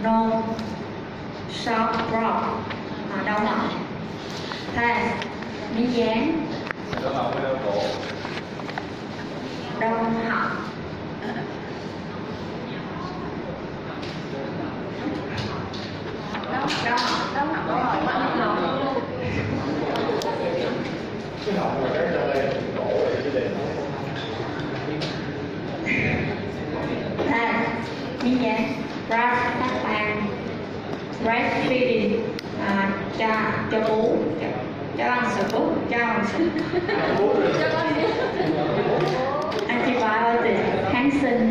no, short drop, đau họng. Pass, miếng dán, đau họng, đau họng, cái họng là cái ra đây cổ này cái đèn. Pass, miếng dán, brush, tóc bàn, breastfeeding, cho bú, cho ăn sữa bú, cho ăn sữa. Antibiotic, kháng sinh.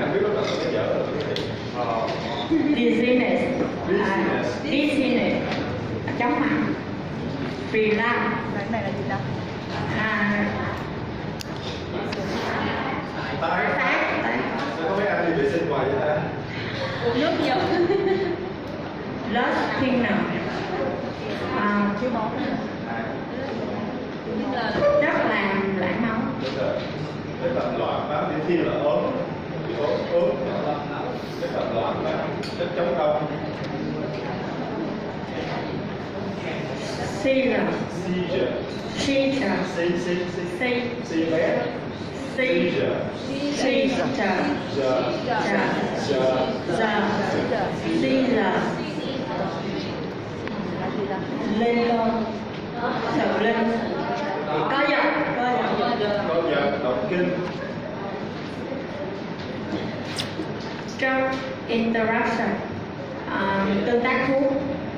Dizziness, chóng mặt. Relapse. Cái này là gì đâu? Có mấy anh đi vệ sinh ngoài vậy ta? Uống nước nhiều. Blood thinner, Thiếu máu. rất làm loãng máu. Đúng rồi. Cái tầm loạn máu đi thi là ốm, ốm. Cái tầm loạn máu, chất chống đông. Seizure, bé. lên cơn, sầu lên, có giật, Động kinh. drug interaction, tương tác thuốc.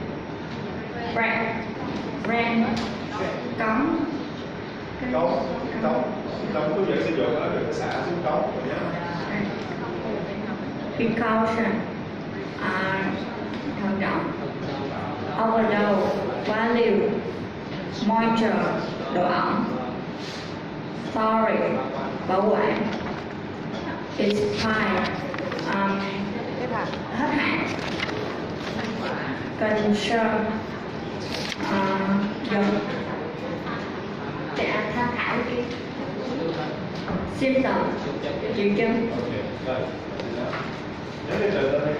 Brand, cống, Cống có dễ sử dụng ở được xả xuống cống rồi nhé. precaution, thận trọng. Overdose, quá liều. Moisture, độ ẩm. Sorry, bảo quản. Expire, hết hạn. Concern, dần. Tham khảo cái symptom, triệu chứng. Nhớ cái từ